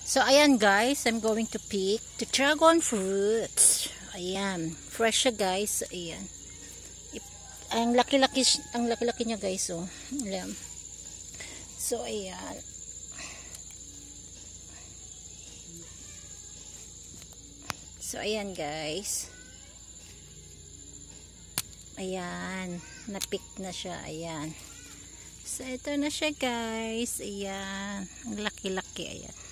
So, ayan guys, I'm going to pick the dragon fruits. Ayan, fresh siya guys. Ayan. Ang laki-laki niya guys, oh. Ayan. So, ayan. So, ayan guys. Ayan, na-pick na siya. Ayan. So, ito na siya guys. Ayan. Ang laki-laki. Ayan.